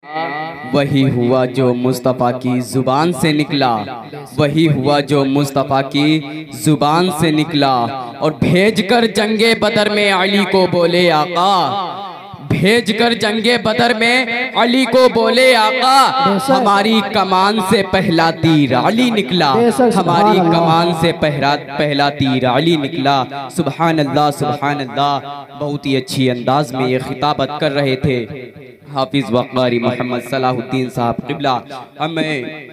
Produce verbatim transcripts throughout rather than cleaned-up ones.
वही हुआ जो मुस्तफ़ा की जुबान से निकला, वही हुआ जो मुस्तफ़ा की जुबान से निकला। और भेजकर जंगे बदर में अली को बोले आका, भेजकर जंगे बदर में अली को बोले आका, हमारी कमान से पहला तीर अली निकला, हमारी कमान से पहला पहला तीर अली निकला। सुभान अल्लाह, सुभान अल्लाह। बहुत ही अच्छी अंदाज में ये खिताबत कर रहे थे हाफिज वक़ारी मोहम्मद सलाहुद्दीन साहब क़िबला। हमें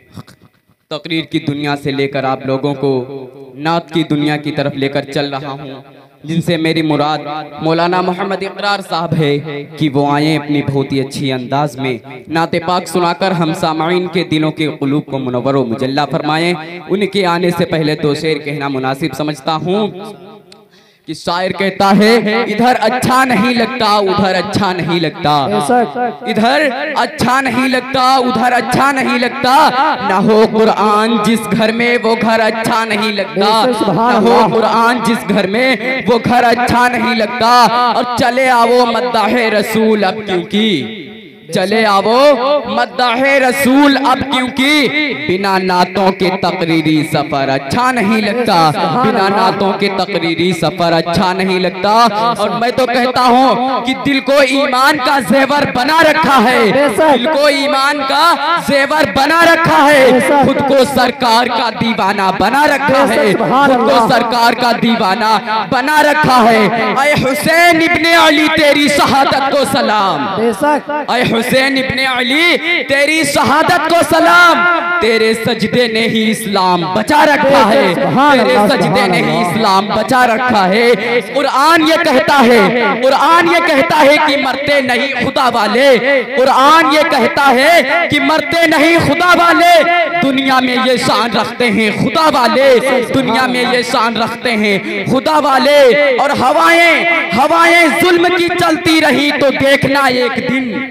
तकरीर की दुनिया से लेकर आप लोगों को नात की दुनिया की तरफ लेकर चल रहा हूँ, जिनसे मेरी मुराद मौलाना मोहम्मद इकरार साहब है कि वो आए अपनी बहुत ही अच्छी अंदाज में नाते पाक सुनाकर हम सामाईन के दिलों के क़ुलूब को मुनव्वर व मुजल्ला फरमाएं। उनके आने से पहले दो शेर कहना मुनासिब समझता हूँ कि शायर कहता है, इधर अच्छा नहीं लगता उधर अच्छा नहीं लगता, इधर अच्छा नहीं लगता उधर अच्छा नहीं लगता, ना हो कुरान जिस घर में वो घर अच्छा नहीं लगता, ना हो कुरान जिस घर में वो घर अच्छा नहीं लगता। और चले आओ मद्दाहे रसूल अब क्योंकि, चले आवो मद्दाहे रसूल अब क्योंकि, बिना नातों के तकरीरी सफर अच्छा नहीं लगता, बिना नातों के तकरीरी सफर अच्छा नहीं लगता। और मैं तो कहता हूँ कि दिल को ईमान का जेवर बना रखा है, दिल को ईमान का जेवर बना रखा है, खुद को सरकार का दीवाना बना रखा है, खुद को सरकार का दीवाना बना रखा है। ऐ हुसैन इब्ने अली तेरी शहादत को सलाम, ऐ हुसैन इब्ने अली तेरी शहादत को सलाम, तेरे सजदे ने ही इस्लाम बचा रखा है, तेरे सजदे ने ही इस्लाम बचा रखा है। कुरान ये कहता है, कुरान ये कहता है कि मरते नहीं खुदा वाले, कुरान ये कहता है कि मरते नहीं खुदा वाले, दुनिया में ये शान रखते हैं खुदा वाले, दुनिया में ये शान रखते हैं खुदा वाले। और हवाएं हवाएं जुल्म की चलती रही तो देखना एक दिन,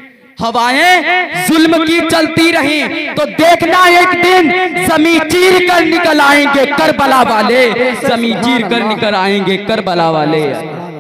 हवाएं जुल्म की चलती रही तो देखना एक दिन, ज़मीं चीर कर निकल आएंगे करबला वाले, ज़मीं चीर कर निकल आएंगे करबला वाले।